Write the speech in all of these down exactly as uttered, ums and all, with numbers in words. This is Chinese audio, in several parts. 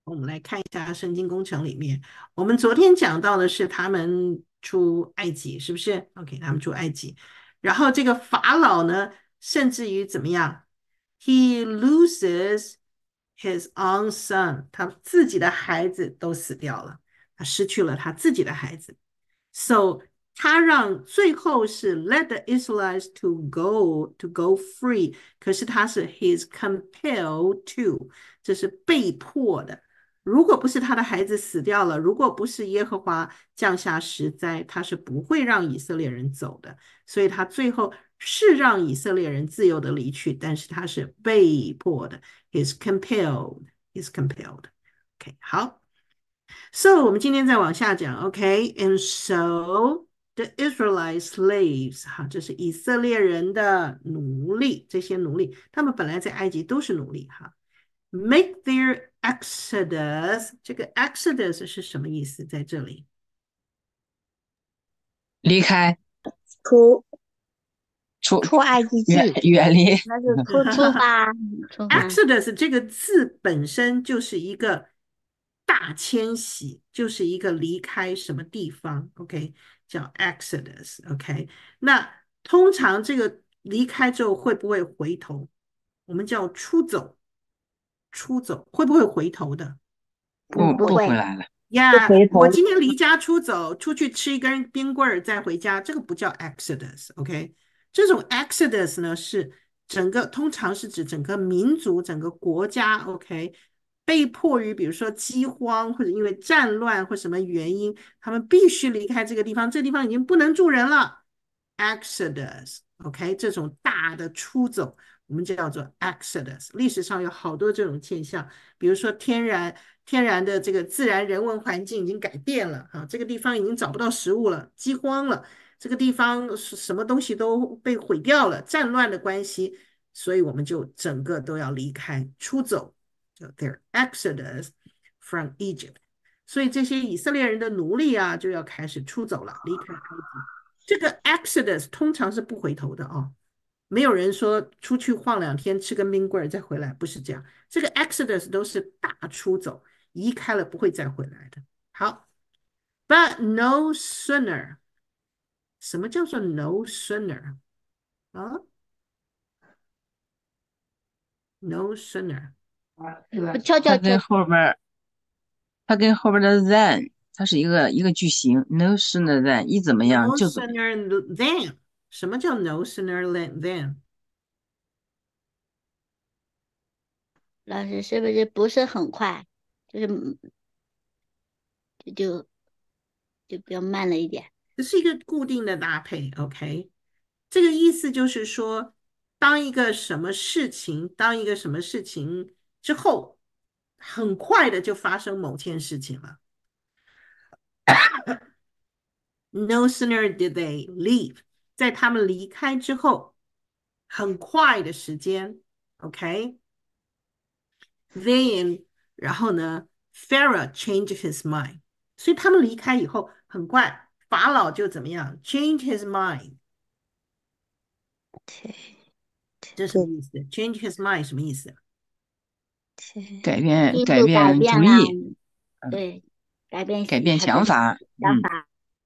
我们来看一下圣经工程里面，我们昨天讲到的是他们出埃及，是不是 ？OK，他们出埃及，然后这个法老呢，甚至于怎么样？He loses his own son，他自己的孩子都死掉了，他失去了他自己的孩子。So 他让最后是 let the Israelites to go to go free，可是他是 he's compelled to，这是被迫的。如果不是他的孩子死掉了，如果不是耶和华降下十灾，他是不会让以色列人走的。所以他最后是让以色列人自由的离去，但是他是被迫的。He's compelled. He's compelled. OK，好。So 我们今天再往下讲，OK，and so the Israelite slaves，哈，这是以色列人的奴隶，这些奴隶，他们本来在埃及都是奴隶，哈。Make their exodus，这个 exodus 是什么意思？在这里离开出出出埃及远记， 远离， 那是出出发出发。 ，exodus 这个字本身就是一个大迁徙，就是一个离开什么地方，OK，叫 exodus，OK，那通常这个离开之后会不会回头？我们叫出走，出走会不会回头的？ 嗯， 不不不会回来了。 呀、 回头。 我今天离家出走，出去吃一根冰棍儿再回家，这个不叫 exodus，OK？这种 exodus 呢是整个，通常是指整个民族、整个国家，OK？被迫于比如说饥荒或者因为战乱或什么原因，他们必须离开这个地方，这个地方已经不能住人了，exodus，OK？这种大的出走，我们就叫做 exodus。历史上有好多这种现象，比如说天然。天然的这个自然人文环境已经改变了啊，这个地方已经找不到食物了，饥荒了，这个地方什么东西都被毁掉了，战乱的关系，所以我们就整个都要离开，出走，叫 their exodus from Egypt。所以这些以色列人的奴隶啊，就要开始出走了，离开埃及。这个 exodus 通常是不回头的哦，没有人说出去晃两天，吃根冰棍儿再回来，不是这样。这个 exodus 都是大出走。移开了不会再回来的。好，but no sooner，什么叫做 no sooner 啊？no sooner， 我悄悄悄。 它跟后边儿，它跟后边的 then，它是一个一个句型，no sooner than 一怎么样 no 就怎么样。 sooner than，什么叫 no sooner than？ 老师是不是不是很快，就是就就就比较慢了一点。 这是一个固定的搭配，OK？这个意思就是说，当一个什么事情，当一个什么事情之后，很快的就发生某件事情了。No sooner did they leave，在他们离开之后，很快的时间，OK，then，然后呢，Pharaoh changed his mind，所以他们离开以后，很快法老就怎么样？Change his mind， 对这什么对意思？Change his mind 什么意思？ 对， 改变改心就改变了。 变主意，嗯， 对，改变改变他的想法，嗯， 想法。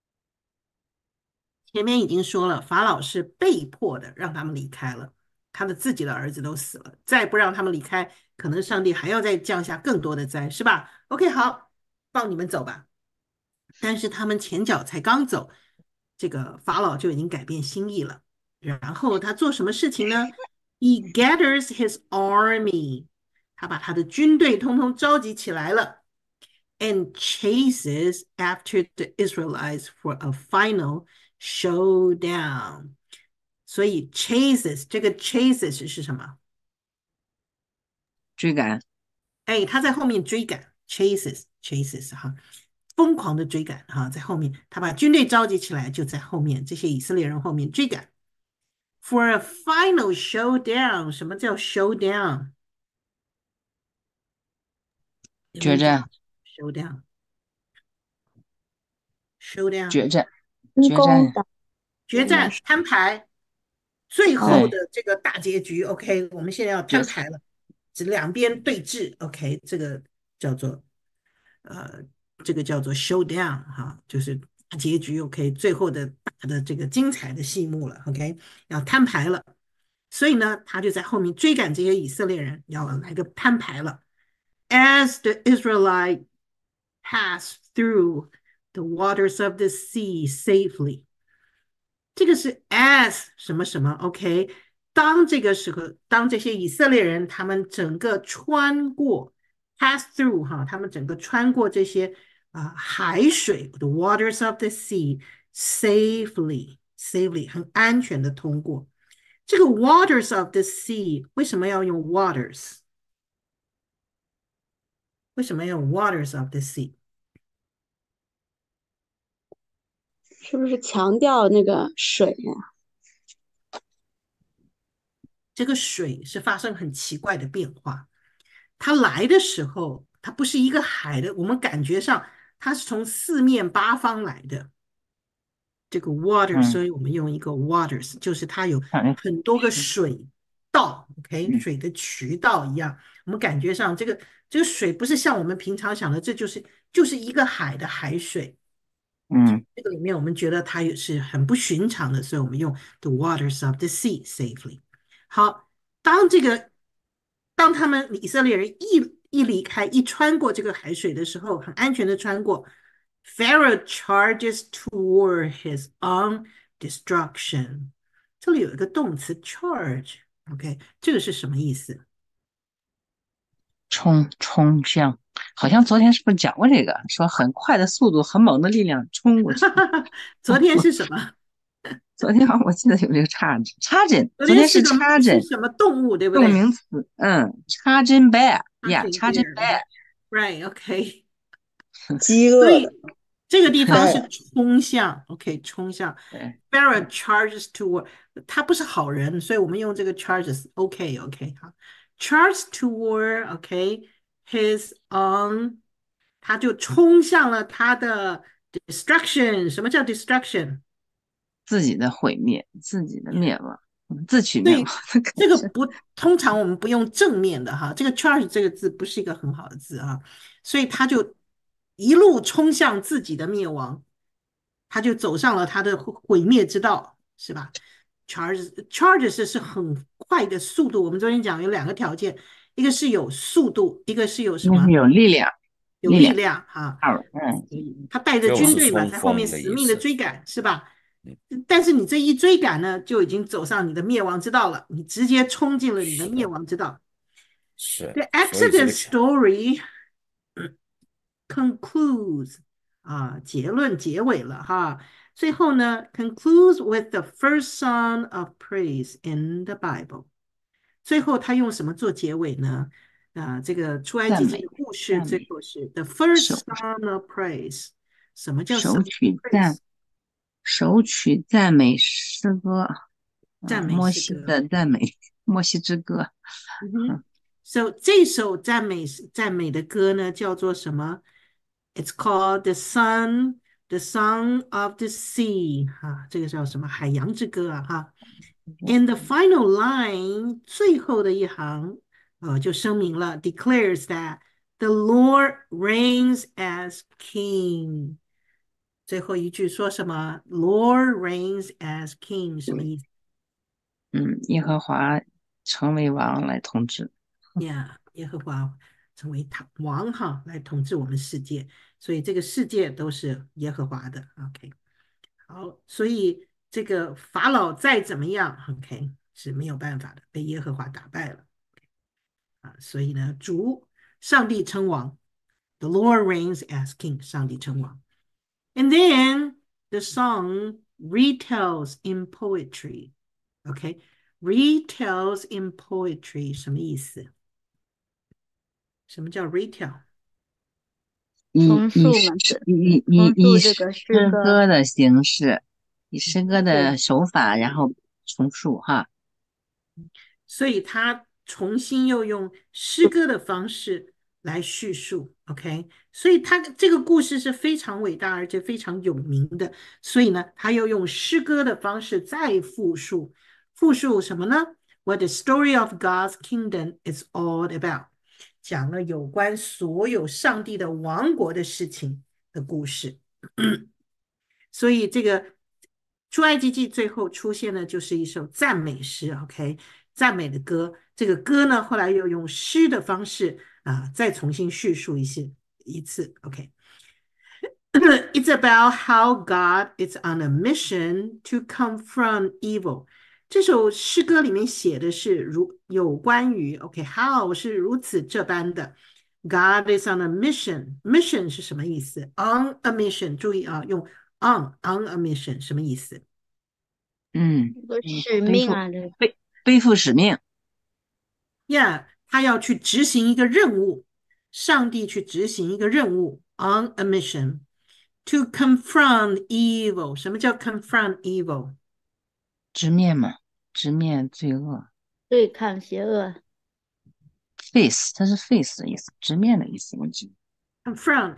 前面已经说了，法老是被迫的让他们离开了，他的自己的儿子都死了，再不让他们离开，可能上帝还要再降下更多的灾，是吧？OK，好，放你们走吧。但是他们前脚才刚走，这个法老就已经改变心意了。然后他做什么事情呢？He gathers his army，他把他的军队通通召集起来了，and chases after the Israelites for a final showdown。所以 chases 这个 chases 是什么？ 追赶， 哎，他在后面追赶，chases chases 哈，疯狂的追赶哈，在后面，他把军队召集起来，就在后面这些以色列人后面追赶。For a final showdown，什么叫 showdown？有没有讲决战， showdown？showdown 决战， 成决战， 功的决战摊牌，最后哦。 对， 的这个大结局。OK，我们现在要决赛， 摊牌了，这两边对峙。OK，这个叫做呃，这个叫做 showdown 哈，就是大结局 OK，最后的大的这个精彩的戏目了 OK，要摊牌了。所以呢，他就在后面追赶这些以色列人，要来个摊牌了。As the Israelite passed through the waters of the sea safely，这个是 as 什么什么 OK。当这个时候，当这些以色列人他们整个穿过 pass through 哈，他们整个穿过这些啊、呃海水 the waters of the sea safely safely 很安全的通过。这个 waters of the sea 为什么要用 waters？为什么要用 waters of the sea？ 是不是强调那个水呀？ 这个水是发生很奇怪的变化。它来的时候，它不是一个海的，我们感觉上它是从四面八方来的。这个 water，所嗯， 以我们用一个 waters，就是它有看很多个水道，OK， 嗯水的渠道一样。我们感觉上这个这个水不是像我们平常想的，这就是就是一个海的海水。 嗯这个里面我们觉得它也是很不寻常的，所以我们用 the waters of the sea safely。好，当这个当他们以色列人一一离开，一穿过这个海水的时候，很安全的穿过，Pharaoh charges toward his own destruction。这里有一个动词 charge，OK，这个是什么意思？ 冲冲向，好像昨天是不是讲过这个？说很快的速度，很猛的力量冲过去。 昨天是什么？ 昨天我记得有这个插针，插针， 昨昨天是天是个是插针， 什么动物，对不对动名词，嗯，插针 bear，呀， ？Hunting 插针 bear， bear，right，OK。 饥饿的， 所以这个地方是对， 冲向，OK，冲向。 对， Barrett charges toward，他不是好人，所以我们用这个 charges，OK，OK，好，charges toward，OK，his own，他就冲向了他的 destruction。什么叫 destruction？ 自己的毁灭，自己的灭亡，嗯自取灭亡对， 的感觉。 这个不，通常我们不用正面的哈，这个 charge 这个字不是一个很好的字啊，所以他就一路冲向自己的灭亡，他就走上了他的毁灭之道，是吧？charge charges 是很快的速度，我们昨天讲有两个条件，一个是有速度，一个是有什那是么？ 有力量， 有力力量量哈。 ，power，嗯， 他带着就是军队嘛， 冲在后面锋的死命的意思。 追赶，是吧？ 嗯， 但是你这一追赶呢，就已经走上你的灭亡之道了，你直接冲进了你的灭是的， 亡之道。 是， The 所以这个 Exodus story concludes 啊，结论结尾了哈。最后呢，concludes with the first song of praise in the Bible。最后他用什么做结尾呢？啊，这个出埃及记赞美， 的故事赞美， 最后是 the first 手 song of praise。什么叫手 song of 取 praise？ 赞，手取赞美诗歌，嗯， 赞美摩西诗歌。 的赞美，摩西之歌， 嗯哼嗯， ，So 这首赞美赞美的歌呢，叫做什么？It's called the Sun, the Song of the Sea，哈，这个叫什么？海洋之歌啊，哈。In the final line，最后的一行，呃，就声明了，declares that the Lord reigns as King。最后一句说什么？Lord reigns as King，什么意思？ 嗯，耶和华成为王来统治。 呀，耶和华成为他王哈，来统治我们世界，所以这个世界都是耶和华的。OK，好，所以这个法老再怎么样，OK 是没有办法的，被耶和华打败了啊。所以呢，主上帝称王，The Lord reigns as King，上帝称王。And then the song retells in poetry。OK，retells in poetry 什么意思？什么叫 retell？ 以重以诗述嘛，是以以重述以诗这个诗歌。 歌的形式，以诗歌的对， 手法，然后重述哈。 所以他重新又用诗歌的方式来叙述，OK，所以他这个故事是非常伟大而且非常有名的，所以呢，他又用诗歌的方式再复述，复述什么呢？What the story of God's kingdom is all about。 讲了有关所有上帝的王国的事情的故事。所以这个出埃及记最后出现的就是一首赞美诗 ，OK， 赞美的歌。这个歌呢，后来又用诗的方式啊，再重新叙述一些一次，OK。It's about how God is on a mission to confront evil。这首诗歌里面写的是如有关于 OK，how 是如此这般的。God is on a mission，mission 是什么意思？On a mission，注意啊，用 on on a mission 什么意思嗯， 有个使背负命啊，这背背负使命， ？Yeah，他要去执行一个任务，上帝去执行一个任务 on a mission to confront evil。什么叫 confront evil？ 直面嘛，直面罪恶对抗邪恶， ，face 它是 face 的意思，直面的意思，我记得。 confront，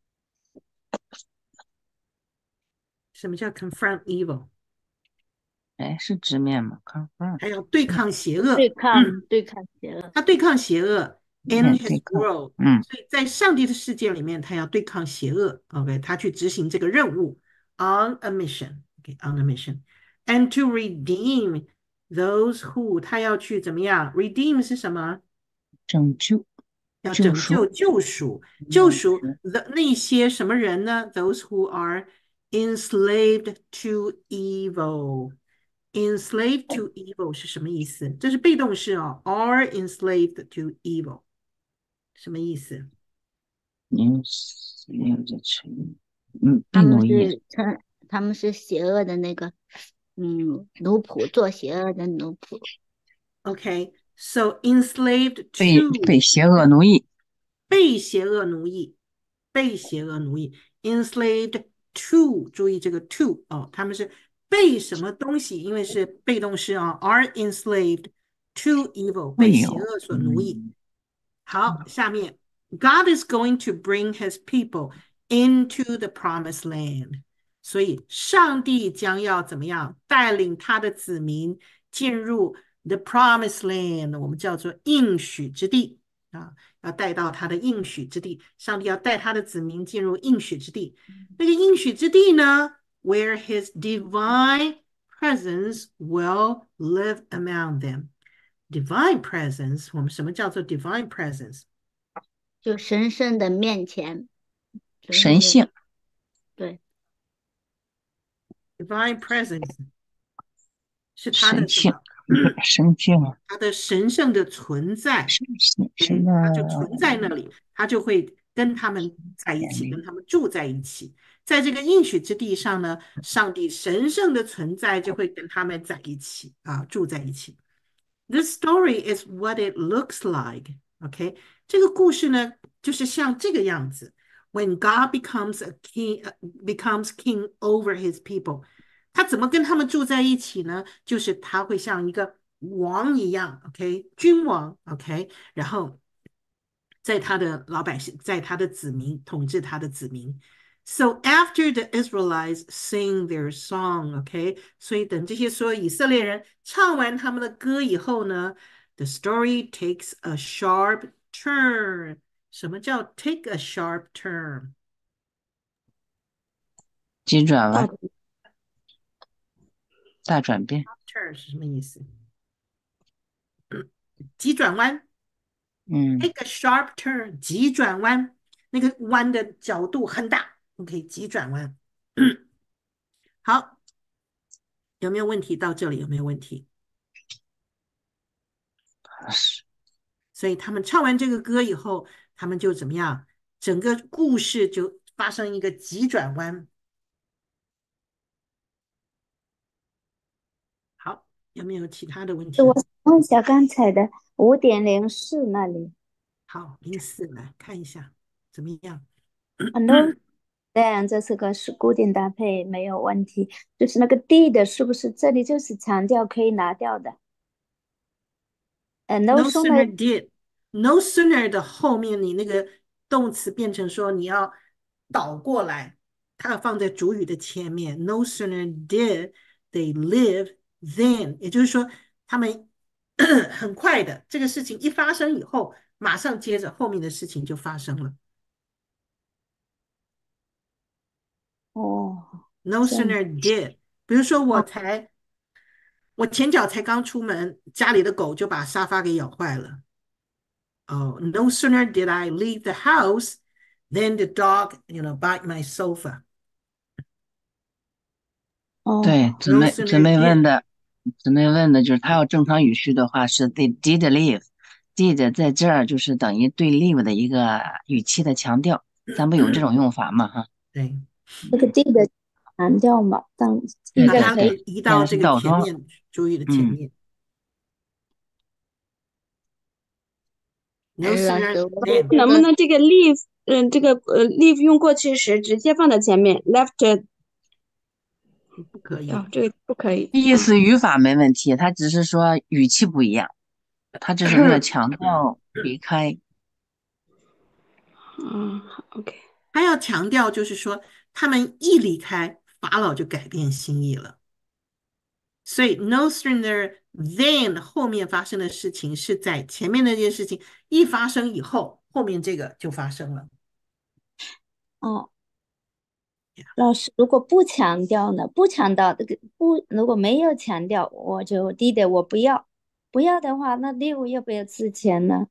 什么叫 confront evil？ 哎，是直面吗？confront 还要对抗邪恶， 对抗对抗邪恶， 他对抗邪恶 in 面 his 对抗， world， 嗯， 所以在上帝的世界里面，他要对抗邪恶，OK，他去执行这个任务 on a mission，OK，on a mission，and to redeem those who，他要去怎么样？redeem 是什么？ 拯救要救赎拯救、救赎、救赎是的那些什么人呢？Those who are enslaved to evil。enslaved to evil 是什么意思？这是被动式哦，are enslaved to evil 什么意思？ 有有这成语，嗯， 他们被奴役， 是称他们是邪恶的那个，嗯，奴仆，做邪恶的奴仆， OK，so enslaved 被 to 被邪恶奴役， 被邪恶奴役，被邪恶奴役，enslaved to，注意这个 to 哦，他们是被什么东西？因为是被动式啊，are enslaved to evil，被会有， 邪恶所奴役。 嗯， 好，下面 God is going to bring his people into the promised land。所以上帝将要怎么样带领他的子民进入 the promised land，我们叫做应许之地啊，要带到他的应许之地。上帝要带他的子民进入应许之地。那个应许之地呢？Where his divine presence will live among them。Divine presence，我们什么叫做 divine presence？ 就神圣的面前，神圣的神性， 对， divine presence 是他的神性， 什么？ 神性， 他的神圣的存在， 神性， 对， 神他就存的在那里，他就会跟他们在一起， 眼里， 跟他们住在一起。在这个应许之地上呢，上帝神圣的存在就会跟他们在一起啊，住在一起。This story is what it looks like. OK，这个故事呢，就是像这个样子。When God becomes a king, uh, becomes king over his people，他怎么跟他们住在一起呢？就是他会像一个王一样，OK，君王，OK，然后在他的老百姓，在他的子民统治他的子民。So after the Israelites sing their song, OK，所以等这些所有以色列人唱完他们的歌以后呢，the story takes a sharp turn。什么叫 take a sharp turn？ 急转大弯，大转变， turn 是什么意思？急转弯。 嗯， take a sharp turn，急转弯，那个弯的角度很大，OK，急转弯。好，有没有问题？到这里有没有问题？ 是所以他们唱完这个歌以后，他们就怎么样？整个故事就发生一个急转弯。好，有没有其他的问题？ 我问一下刚才的五点零四那里好，零四来看一下怎么样 ，no，当然这是个是固定搭配，没有问题。就是那个 D 的，是不是这里就是强调可以拿掉的？呃，no ？No sooner sooner did no sooner 的后面，你那个动词变成说你要倒过来，它要放在主语的前面。No sooner did they live than，也就是说，他们很快的这个事情一发生以后， 马上接着后面的事情就发生了。 哦， No 这样 sooner did，比如说我啊， 才我前脚才刚出门，家里的狗就把沙发给咬坏了。Oh, no sooner did I leave the house than the dog, you know, bite my sofa. 对， 哦， 姊 No 妹姊 sooner 妹问 did， 的，姊妹问的就是他要正常语序的话是 they did leave，did 在这儿就是等于对 leave 的一个语气的强调，咱不有这种用法吗？哈， 对， 这个 D 的强调嘛，当应对把它该可以。 对对， 给移现在是到这个倒装， 前面，注意的前嗯， 面。No 嗯，老 sooner 师，我 than， 这个能不能这个 leave，嗯，这个呃 leave 用过去时直接放在前面，left， 不可以。 哦，这个不可以意啊。 思语法没问题，他只是说语气不一样，他只是为了强调离开。 嗯，好，OK。 他要强调就是说，他们一离开，法老就改变心意了。所以 no sooner than 后面发生的事情是在前面那件事情一发生以后，后面这个就发生了。 哦，老师，如果不强调呢？不强调这个不，如果没有强调，我就 D 的我不要，不要的话，那 leave 要不要之前呢？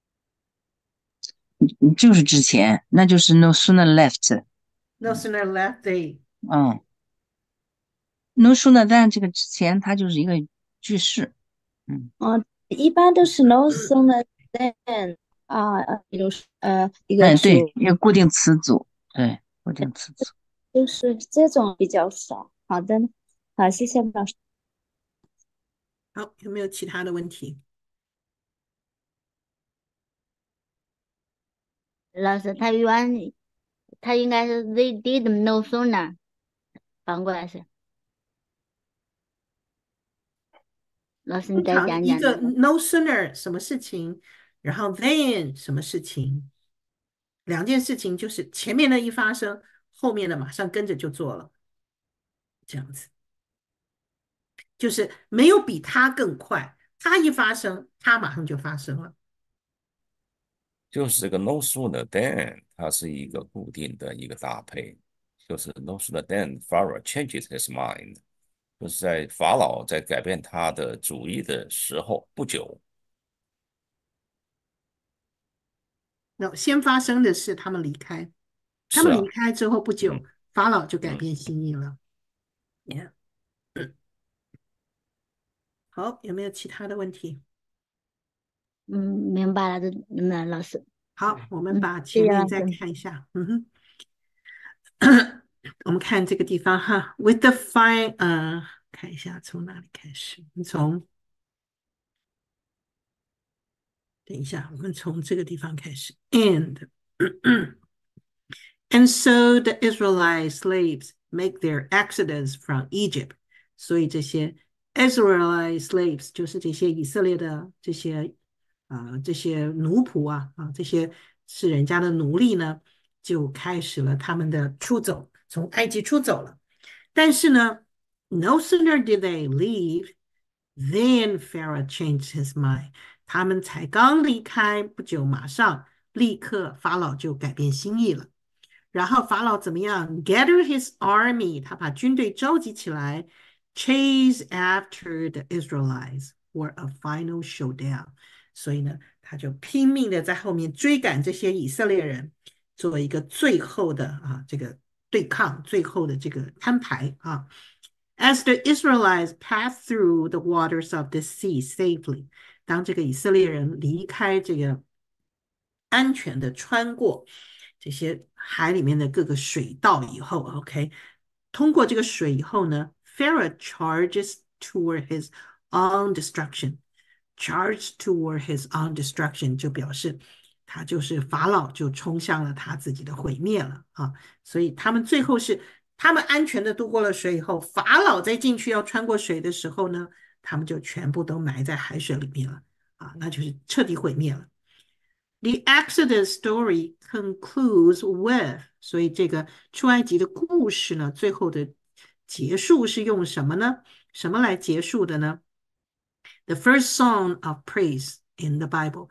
嗯就是之前，那就是 no sooner left， No sooner left they， 嗯，no sooner than 这个之前它就是一个句式，嗯， 啊，一般都是 no sooner than 啊，呃，比如说呃一个哎，对， 主， 一个固定词组，对，固定词组。 就是这种比较少。好的，好，谢谢老师。 好，有没有其他的问题？ 老师他原他应该是 they did no sooner，反过来是。老师，你通再常一个讲讲这个。 no sooner 什么事情，然后 then 什么事情，两件事情就是前面的一发生，后面的马上跟着就做了，这样子，就是没有比它更快，它一发生，它马上就发生了。 就是这个 no sooner than，它是一个固定的一个搭配，就是 no sooner than Pharaoh changes his mind，就是在法老在改变他的主意的时候不久。 那先发生的是他们离开，他们离是啊， 开之后不久， 嗯法老就改嗯。 变心意了。Yeah，好，有没有其他的问题？ 嗯，明白了，这那老师。 好，我们嗯， 把谢前面再谢老师。 看一下。嗯哼，我们看这个地方哈，with the fine，呃，看一下从哪里开始？我们从，等一下，我们从这个地方开始。And and so the Israelite slaves make their exodus from Egypt。所以这些 Israelite slaves 就是这些以色列的这些啊、呃这些奴仆啊啊这些是人家的奴隶呢，就开始了他们的出走，从埃及出走了。但是呢，no sooner did they leave then Pharaoh changed his mind。他们才刚离开不久，马上立刻法老就改变心意了。然后法老怎么样？Gather his army，他把军队召集起来，chase after the Israelites for a final showdown。所以呢，他就拼命的在后面追赶这些以色列人，做一个最后的啊这个对抗，最后的这个摊牌啊。As the Israelites passed through the waters of the sea safely，当这个以色列人离开这个安全的穿过这些海里面的各个水道以后，OK，通过这个水以后呢，Pharaoh charges toward his own destruction。charge toward his own destruction 就表示他就是法老就冲向了他自己的毁灭了啊。所以他们最后是他们安全的渡过了水以后，法老在进去要穿过水的时候呢，他们就全部都埋在海水里面了啊，那就是彻底毁灭了。The Exodus story concludes with，所以这个出埃及的故事呢，最后的结束是用什么呢？什么来结束的呢？The first song of praise in the Bible，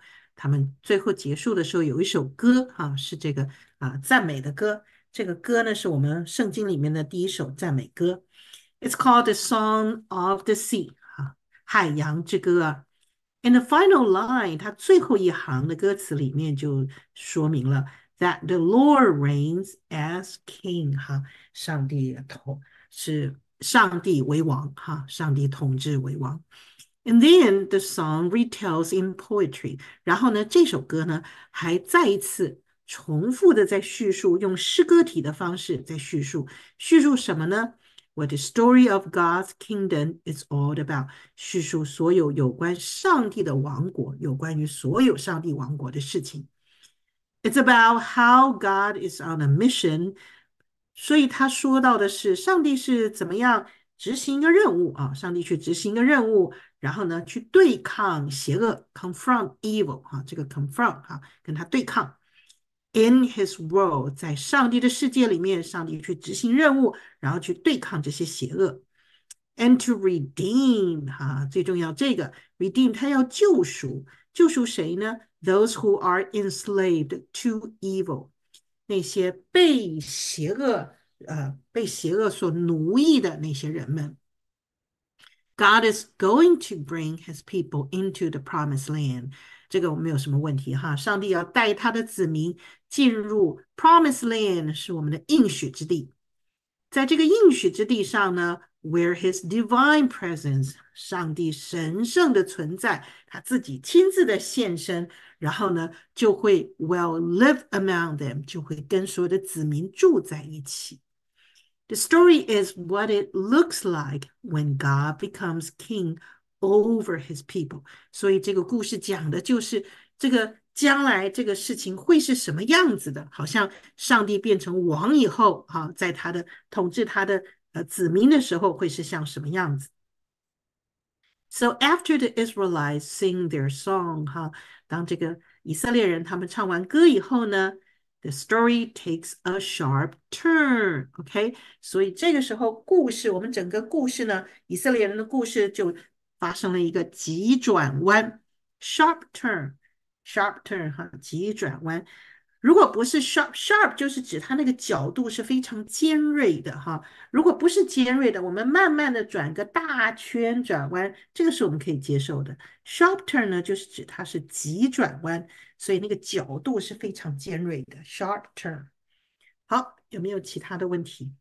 他们最后结束的时候有一首歌哈、是这个啊赞美的歌。这个歌呢是我们圣经里面的第一首赞美歌。It's called the Song of the Sea 哈、海洋之歌啊。In the final line，它最后一行的歌词里面就说明了 that the Lord reigns as King 哈，上帝统是上帝为王哈，上帝统治为王。And then the song retells in poetry。然后呢，这首歌呢还再一次重复的在叙述，用诗歌体的方式在叙述，叙述什么呢？What the story of God's kingdom is all about，叙述所有有关上帝的王国，有关于所有上帝王国的事情。It's about how God is on a mission，所以他说到的是上帝是怎么样执行一个任务啊，上帝去执行一个任务，然后呢去对抗邪恶 ，confront evil 啊，这个 confront 啊，跟他对抗。In his world， 在上帝的世界里面，上帝去执行任务，然后去对抗这些邪恶。And to redeem， 哈，最重要这个 redeem， 他要救赎，救赎谁呢？Those who are enslaved to evil， 那些被邪恶呃被邪恶所奴役的那些人们。God is going to bring his people into the promised land。这个我们没有什么问题哈，上帝要带他的子民进入 promised land， 是我们的应许之地。在这个应许之地上呢 where his divine presence， 上帝神圣的存在，他自己亲自的现身，然后呢就会 will live among them， 就会跟所有的子民住在一起。The story is what it looks like when God becomes king over his people。所以这个故事讲的就是这个将来这个事情会是什么样子的，好像上帝变成王以后，哈，在他的统治他的呃子民的时候会是像什么样子。So after the Israelites sing their song， 哈，当这个以色列人他们唱完歌以后呢，the story takes a sharp turn。OK， 所以这个时候故事，我们整个故事呢，以色列人的故事就发生了一个急转弯 ，sharp turn，sharp turn 哈，急转弯。如果不是 sharp sharp， 就是指它那个角度是非常尖锐的哈。如果不是尖锐的，我们慢慢的转个大圈转弯，这个是我们可以接受的。sharp turn 呢，就是指它是急转弯，所以那个角度是非常尖锐的 sharp turn。好，有没有其他的问题？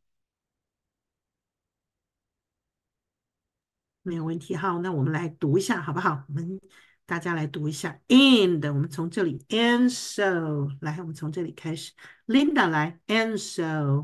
没有问题，好，那我们来读一下好不好？我们大家来读一下 and， 我们从这里 and so， 来，我们从这里开始 Linda 来 and so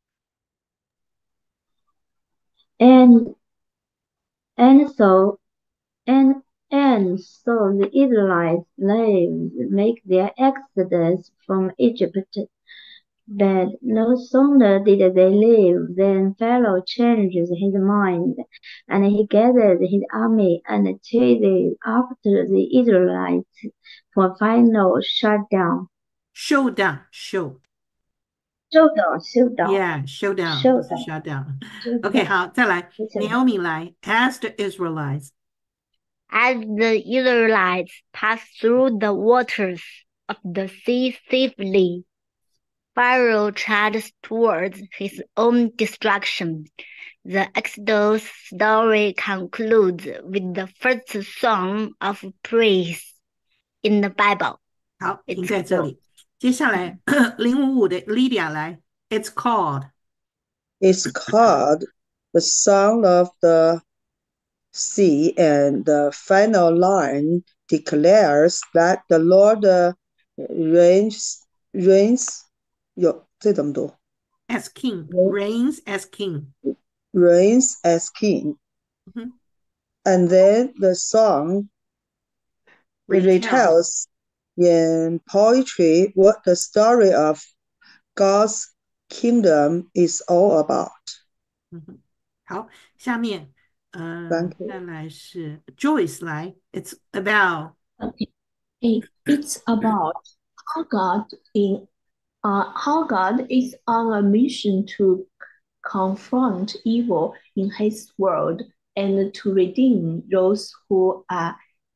And and so and and so the Israelites slaves make their exodus from Egypt. But no sooner did they leave than Pharaoh changed his mind, and he gathered his army and chased after the Israelites for final shutdown. showdown show Showdown, showdown, yeah showdown 不是 showdown. shutdown OK 好，再来 Naomi 来 as the Israelites As the Israelites passed through the waters of the sea safely, Pharaoh charged towards his own destruction. The Exodus story concludes with the first song of praise in the Bible. 好， It's 停在这里。接下来零五五的 Lydia 来 It's called It's called the Song of the Sea, and the final line declares that the Lord uh, reigns reigns 有这怎么读 as king Yeah. reigns as king reigns as king. Mhm. And then the song Retells. retells in poetry what the story of God's kingdom is all about. 嗯哼，好，下面，呃， Thank you. 再来是 Joyce 来，It's about Okay. It, it's about how God in uh, how God is on a mission to confront evil in his world and to redeem those who are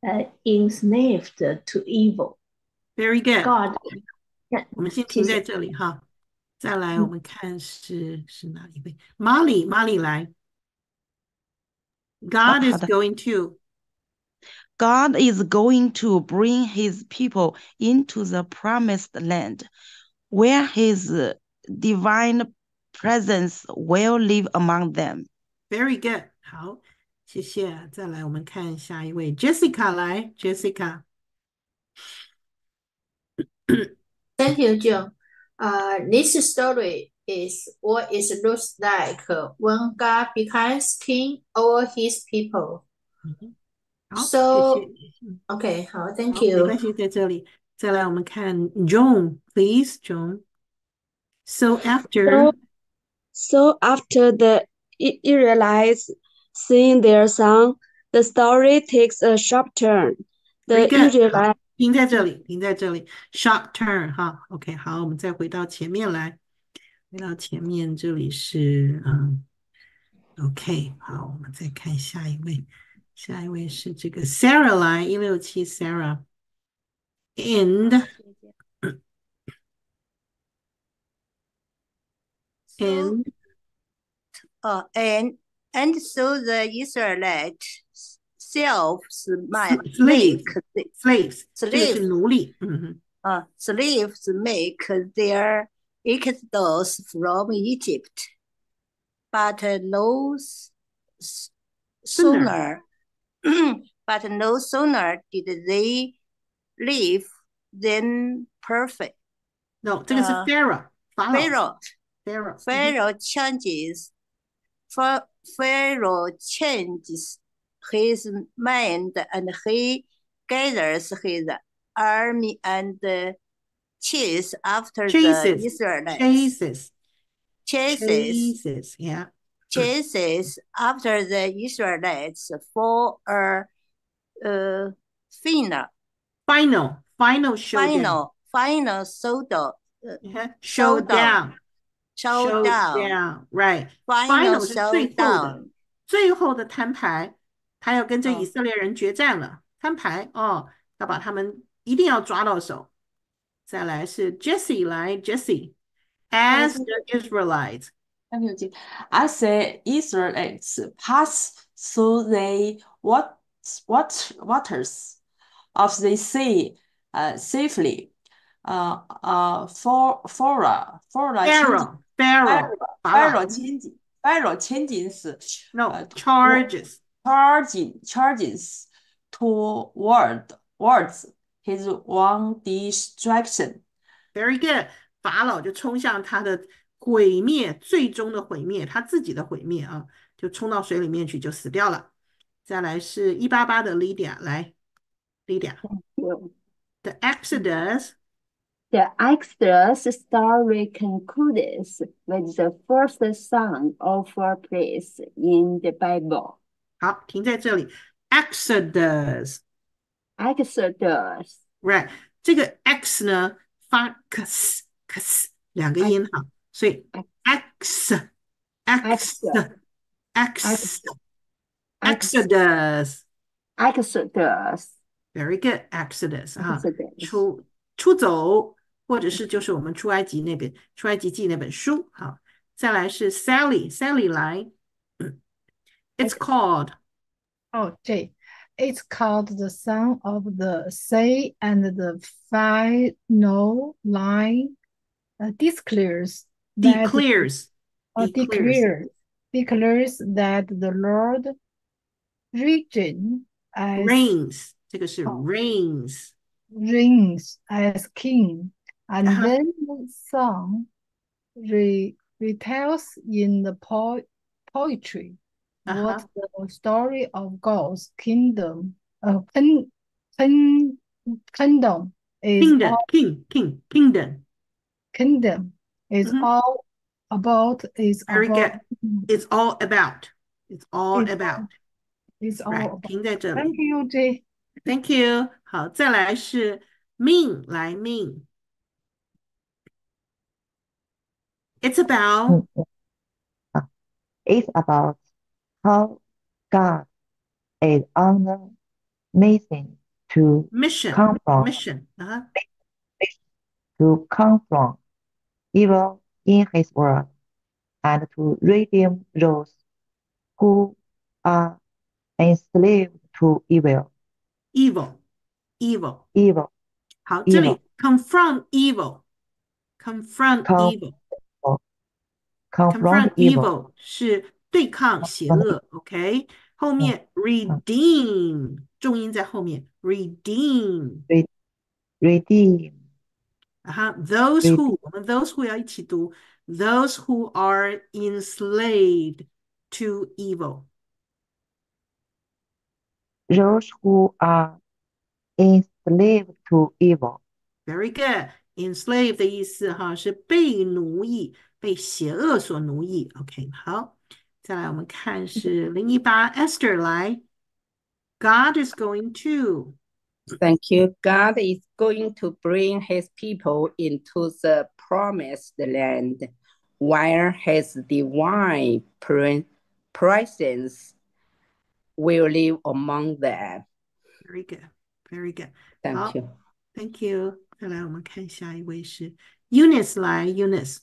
uh, enslaved to evil. Very good. God, 我们先停在这里哈。再来，我们看是是哪一位？Molly Molly 来。God is going to. God is going to bring his people into the promised land, where his divine presence will live among them. Very good. 好，谢谢。再来，我们看下一位，Jessica 来，Jessica。 Thank you, John. Uh, this story is what it looks like when God becomes king over his people. 好， So, 谢谢。 okay, 好 thank 好，没 you. 关系，在这里。再来，我们看 John, please, John. So after. So, so after the I- Israelites sing their song, the story takes a sharp turn. The Very good. 好， Israelites 停在这里，停在这里。Sharp turn 哈，OK， 好，我们再回到前面来，回到前面，这里是嗯，OK， 好，我们再看下一位，下一位是这个 Sarah 来，一六七 Sarah。And and Uh, and and so the Israelites selves might slaves make the- slaves 这个是 slaves 奴隶，嗯哼 uh, slaves make their exodus from Egypt, but no s- s- sooner, but no sooner did they leave than perfect. No， 这个是 Uh, Pharaoh 法老 Pharaoh Pharaoh 嗯哼 Pharaoh changes. Pha- Pharaoh changes his mind and he gathers his army and chases after the chases Israelites. chases Chases, chases yeah chases after the Israelites for a uh, final, final final showdown final, final showdown, uh, uh-huh. showdown, showdown showdown, showdown right final final 是最后的 showdown. 最后的摊牌，他要跟这以哦色列人决战了，摊牌哦，要把他们一定要抓到手。再来是 Jesse 来 Jesse as the Israelites As the Israelites pass through the what, what, waters of the sea uh, safely, uh, uh, for, for, for Pharaoh Pharaoh 法老 Pharaoh 千金 Pharaoh 千金是 no 呃 charges charging charges toward towards his one distraction. very good 法老就冲向他的毁灭，最终的毁灭，他自己的毁灭啊，就冲到水里面去就死掉了。再来是一八八的 Lydia 来 Lydia the Exodus The Exodus story concludes with the first song of a praise in the Bible. 好，停在这里 Exodus Exodus, right 这个 X 呢发 x x 两个音哈，所以 X X X Exodus Exodus, very good Exodus 哈 Exodus. 出出走，或者是就是我们出埃及那本出埃及记那本书。好，再来是 Sally Sally 来，It's called Oh, J. It's called the Song of the Sea, and the final line uh, declares that declares uh, declares declares declares that the Lord reign as reigns 这个是哦 reigns reigns as king, and 啊哈 then the song re retells in the po poetry 啊 what 哈 the story of God's kingdom, uh, kin, kin, kingdom is kingdom all king king kingdom kingdom is Mhm. all about is very about good it's all about it's all It's about is all right about. 停在这 Thank 里 you, J. Thank you 好，再来是 mean 来 mean It's about It's about how God is honored mission to Mission, confront mission. Uh-huh. to confront evil in his world and to redeem those who are enslaved to evil. Evil, evil. Evil, 好，这里 evil, confront evil，confront con- evil。 confront confront evil, evil 是对抗邪恶 ，OK。后面 redeem 重音在后面 redeem， re- redeem, 啊哈，those redeem, who 我们 those who 要一起读 those who are enslaved to evil。 those who are enslaved to evil. Very good. Enslave 的意思哈是被奴役，被邪恶所奴役。OK， 好，再来我们看是零一八 Esther 来。God is going to. Thank you. God is going to bring his people into the promised land where his divine pre- presence will live among them. Very good. Very good. Thank 好 you. Thank you. 再来我们看下一位是 Eunice 来 Eunice.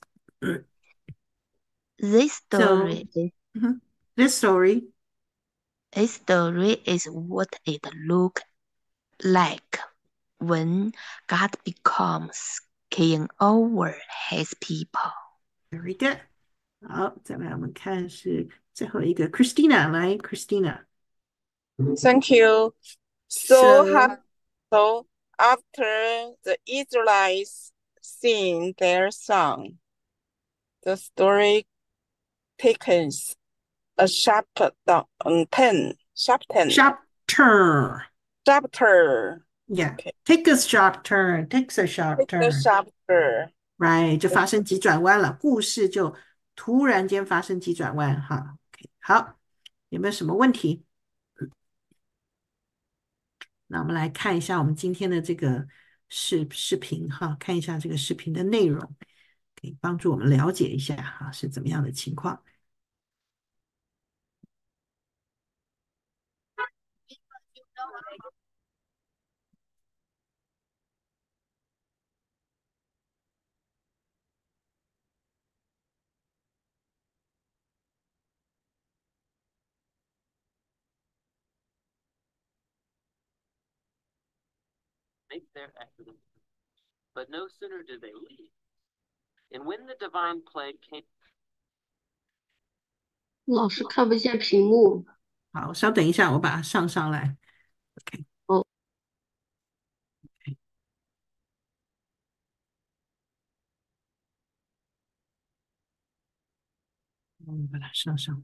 This So, story is mhm, this story. this story is what it look like when God becomes king over his people. Very good. 好，再来我们看是最后一个 Christina 来 Christina. Thank you. So, So, ha- so after the Israelites sing their song, the story takes a sharp down, um, ten, sharp ten, sharp turn. chapter. Yeah. Okay. Take a sharp turn. Takes a sharp Take the turn. sharp turn. Right，就发生急转弯了，故事就突然间发生急转弯哈。OK，好，有没有什么问题？那我们来看一下我们今天的这个视视频哈，看一下这个视频的内容，可以帮助我们了解一下哈是怎么样的情况。 make their exodus. But no sooner did they leave, and when the divine plague came. 老师看不见屏幕。 好，稍等一下，我把它上上来。OK， 哦， 我们把它上上。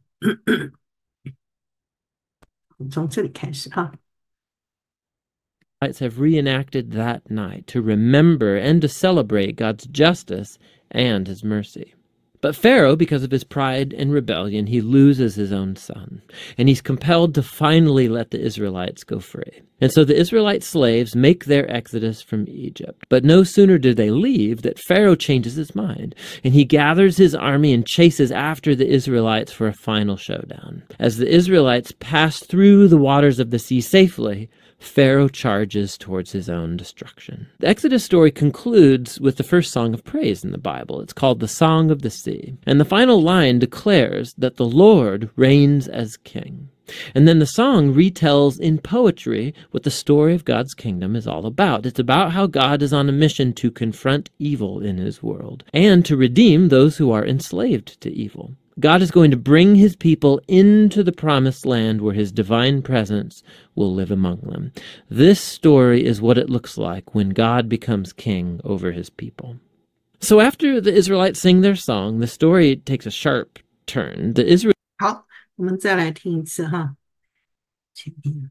从这里开始哈。 Israelites have reenacted that night to remember and to celebrate God's justice and his mercy. But Pharaoh, because of his pride and rebellion, he loses his own son, and he's compelled to finally let the Israelites go free. And so the Israelite slaves make their exodus from Egypt. But no sooner do they leave that Pharaoh changes his mind, and he gathers his army and chases after the Israelites for a final showdown. As the Israelites pass through the waters of the sea safely, Pharaoh charges towards his own destruction. The Exodus story concludes with the first song of praise in the Bible. It's called the Song of the Sea. And the final line declares that the Lord reigns as king. And then the song retells in poetry what the story of God's kingdom is all about. It's about how God is on a mission to confront evil in his world and to redeem those who are enslaved to evil. God is going to bring his people into the promised land where his divine presence will live among them. This story is what it looks like when God becomes king over his people. So after the Israelites sing their song, the story takes a sharp turn. The Israel 好，我们再来听一次哈。请听。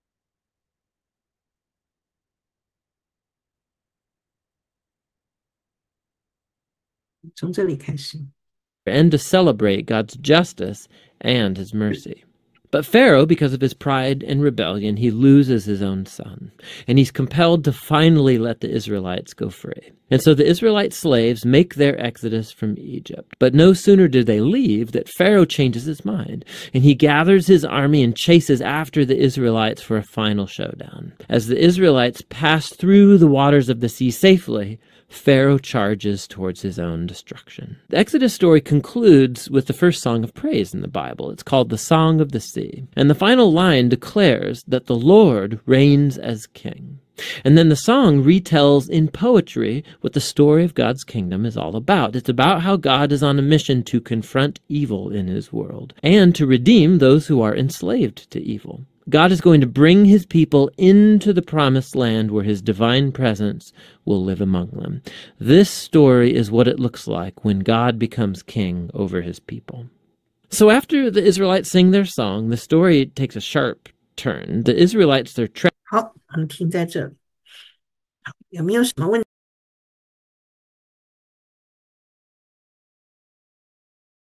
从这里开始。 and to celebrate God's justice and his mercy. But Pharaoh, because of his pride and rebellion, he loses his own son, and he's compelled to finally let the Israelites go free. And so the Israelite slaves make their exodus from Egypt. But no sooner do they leave that Pharaoh changes his mind, and he gathers his army and chases after the Israelites for a final showdown. As the Israelites pass through the waters of the sea safely, Pharaoh charges towards his own destruction. The Exodus story concludes with the first song of praise in the Bible. It's called the Song of the Sea. And the final line declares that the Lord reigns as king. And then the song retells in poetry what the story of God's kingdom is all about. It's about how God is on a mission to confront evil in his world and to redeem those who are enslaved to evil. God is going to bring his people into the promised land where his divine presence will live among them. This story is what it looks like when God becomes king over his people. So after the Israelites sing their song, the story takes a sharp turn. The Israelites, they're trapped. 好，我们停在这里。好，有没有什么问题？